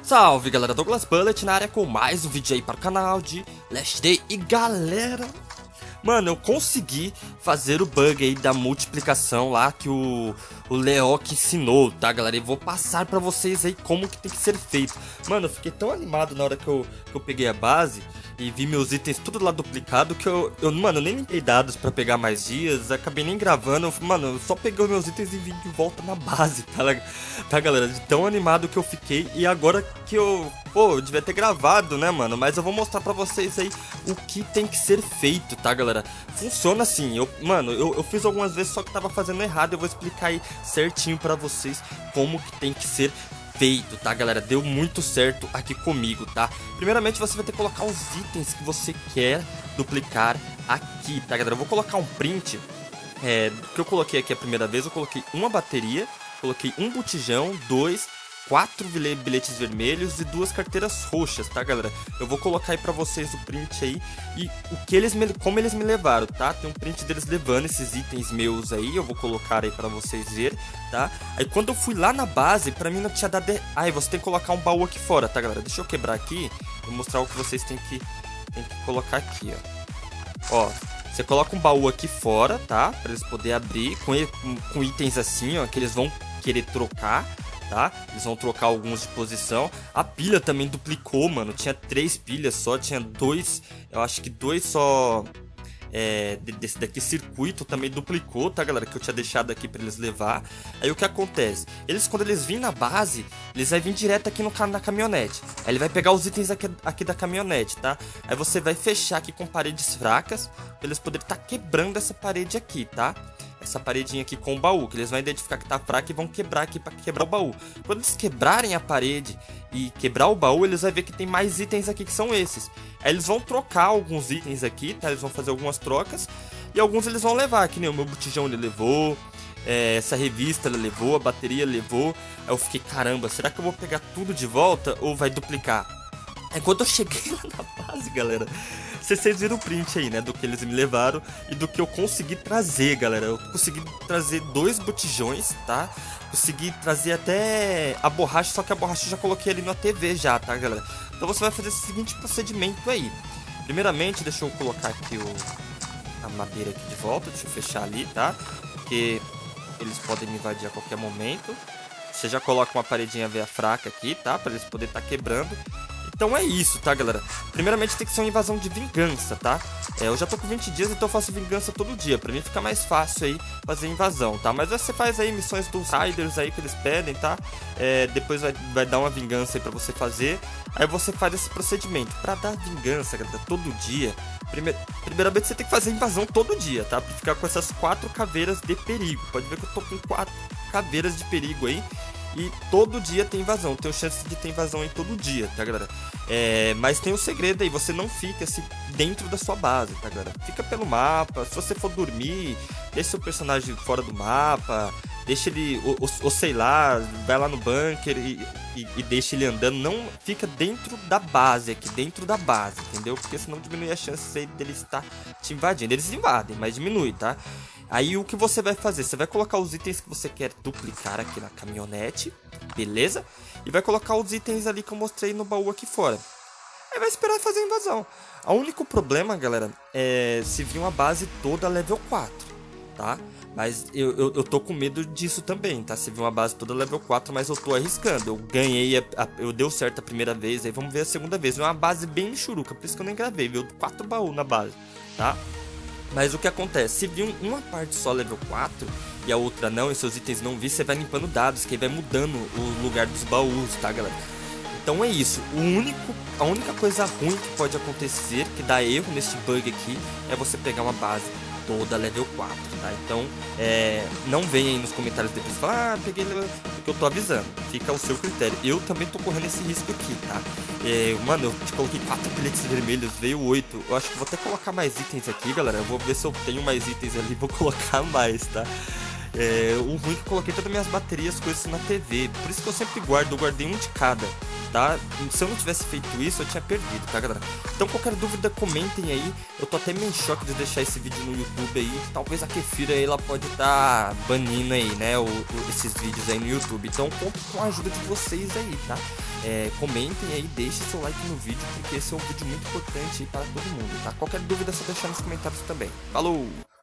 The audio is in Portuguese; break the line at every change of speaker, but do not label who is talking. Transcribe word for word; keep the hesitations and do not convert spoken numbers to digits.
Salve galera, Douglas Bullet na área com mais um vídeo aí para o canal de Last Day. E galera, mano, eu consegui fazer o bug aí da multiplicação lá que o, o Leok ensinou, tá galera? E vou passar pra vocês aí como que tem que ser feito. Mano, eu fiquei tão animado na hora que eu, que eu peguei a base e vi meus itens tudo lá duplicado que eu, eu mano, eu nem limpei dados pra pegar mais dias, acabei nem gravando. Eu, mano, eu só peguei os meus itens e vim de volta na base, tá, tá galera? De tão animado que eu fiquei. E agora que eu, pô, eu devia ter gravado, né, mano? Mas eu vou mostrar pra vocês aí o que tem que ser feito, tá, galera? Funciona assim, eu, mano, eu, eu fiz algumas vezes só que tava fazendo errado. Eu vou explicar aí certinho pra vocês como que tem que ser feito, tá, galera? Deu muito certo aqui comigo, tá? Primeiramente, você vai ter que colocar os itens que você quer duplicar aqui, tá, galera? Eu vou colocar um print, é, que eu coloquei aqui a primeira vez. Eu coloquei uma bateria, coloquei um botijão, dois... quatro bilhetes vermelhos e duas carteiras roxas, tá, galera? Eu vou colocar aí pra vocês o print aí e o que eles me, como eles me levaram, tá? Tem um print deles levando esses itens meus aí, eu vou colocar aí pra vocês verem, tá? Aí quando eu fui lá na base, pra mim não tinha dado... Ai, você tem que colocar um baú aqui fora, tá, galera? Deixa eu quebrar aqui, vou mostrar o que vocês têm que, têm que colocar aqui, ó. Ó, você coloca um baú aqui fora, tá? Pra eles poderem abrir com, com itens assim, ó, que eles vão querer trocar, tá? Eles vão trocar alguns de posição. A pilha também duplicou, mano. Tinha três pilhas só, tinha dois, eu acho que dois só é, desse daqui circuito também duplicou, tá, galera? Que eu tinha deixado aqui pra eles levar. Aí o que acontece? Eles, quando eles virem na base, eles vão vir direto aqui no, na caminhonete. Aí ele vai pegar os itens aqui, aqui da caminhonete, tá? Aí você vai fechar aqui com paredes fracas, pra eles poderem estar tá quebrando essa parede aqui, tá? Essa paredinha aqui com o baú, que eles vão identificar que tá fraca e vão quebrar aqui para quebrar o baú. Quando eles quebrarem a parede e quebrar o baú, eles vão ver que tem mais itens aqui que são esses. Aí eles vão trocar alguns itens aqui, tá? Eles vão fazer algumas trocas e alguns eles vão levar, que nem o meu botijão ele levou, é, essa revista ele levou, a bateria levou. Aí eu fiquei, caramba, será que eu vou pegar tudo de volta ou vai duplicar? Aí quando eu cheguei lá na base, galera, vocês viram o print aí, né, do que eles me levaram e do que eu consegui trazer, galera. Eu consegui trazer dois botijões, tá? Consegui trazer até a borracha, só que a borracha eu já coloquei ali na T V já, tá, galera? Então você vai fazer esse seguinte procedimento aí. Primeiramente, deixa eu colocar aqui o, a madeira aqui de volta, deixa eu fechar ali, tá? Porque eles podem me invadir a qualquer momento. Você já coloca uma paredinha veia fraca aqui, tá? Pra eles poderem estar quebrando. Então é isso, tá, galera? Primeiramente tem que ser uma invasão de vingança, tá? É, eu já tô com vinte dias, então eu faço vingança todo dia. Pra mim fica mais fácil aí fazer invasão, tá? Mas você faz aí missões dos Riders aí que eles pedem, tá? É, depois vai, vai dar uma vingança aí pra você fazer. Aí você faz esse procedimento. Pra dar vingança, galera, todo dia, prime... primeiramente você tem que fazer invasão todo dia, tá? Pra ficar com essas quatro caveiras de perigo. Pode ver que eu tô com quatro caveiras de perigo aí. E todo dia tem invasão, tem chance de ter invasão aí todo dia, tá, galera? É, mas tem um segredo aí, você não fica assim dentro da sua base, tá, galera? Fica pelo mapa, se você for dormir, deixa seu personagem fora do mapa, deixa ele, ou, ou, ou sei lá, vai lá no bunker e, e, e deixa ele andando. Não fica dentro da base aqui, dentro da base, entendeu? Porque senão diminui a chance aí dele estar te invadindo. Eles invadem, mas diminui, tá? Aí o que você vai fazer? Você vai colocar os itens que você quer duplicar aqui na caminhonete, beleza? E vai colocar os itens ali que eu mostrei no baú aqui fora. Aí vai esperar fazer a invasão. O único problema, galera, é se vir uma base toda level quatro, tá? Mas eu, eu, eu tô com medo disso também, tá? Se vir uma base toda level quatro, mas eu tô arriscando. Eu ganhei, a, a, eu deu certo a primeira vez, aí vamos ver a segunda vez. É uma base bem churuca, por isso que eu nem gravei, viu? Quatro baús na base, tá? Mas o que acontece? Se vir uma parte só level quatro e a outra não, e seus itens não vir, você vai limpando dados, que aí vai mudando o lugar dos baús, tá, galera? Então é isso. O único, a única coisa ruim que pode acontecer, que dá erro neste bug aqui, é você pegar uma base toda level quatro, tá? Então, é, não venha aí nos comentários depois e falar, ah, peguei level... porque eu tô avisando. Fica ao seu critério. Eu também tô correndo esse risco aqui, tá? É, mano, eu te coloquei quatro bilhetes vermelhos, veio oito. Eu acho que vou até colocar mais itens aqui, galera. Eu vou ver se eu tenho mais itens ali, vou colocar mais, tá? É, o ruim é que eu coloquei todas as minhas baterias com isso na T V. Por isso que eu sempre guardo, eu guardei um de cada, tá? Se eu não tivesse feito isso, eu tinha perdido, tá, galera? Então, qualquer dúvida, comentem aí. Eu tô até meio em choque de deixar esse vídeo no YouTube aí. Talvez a Kefira aí, ela pode estar tá banindo aí, né, o, o, esses vídeos aí no YouTube. Então, conto com a ajuda de vocês aí, tá? É, comentem aí, deixem seu like no vídeo, porque esse é um vídeo muito importante aí para todo mundo, tá? Qualquer dúvida é só deixar nos comentários também. Falou!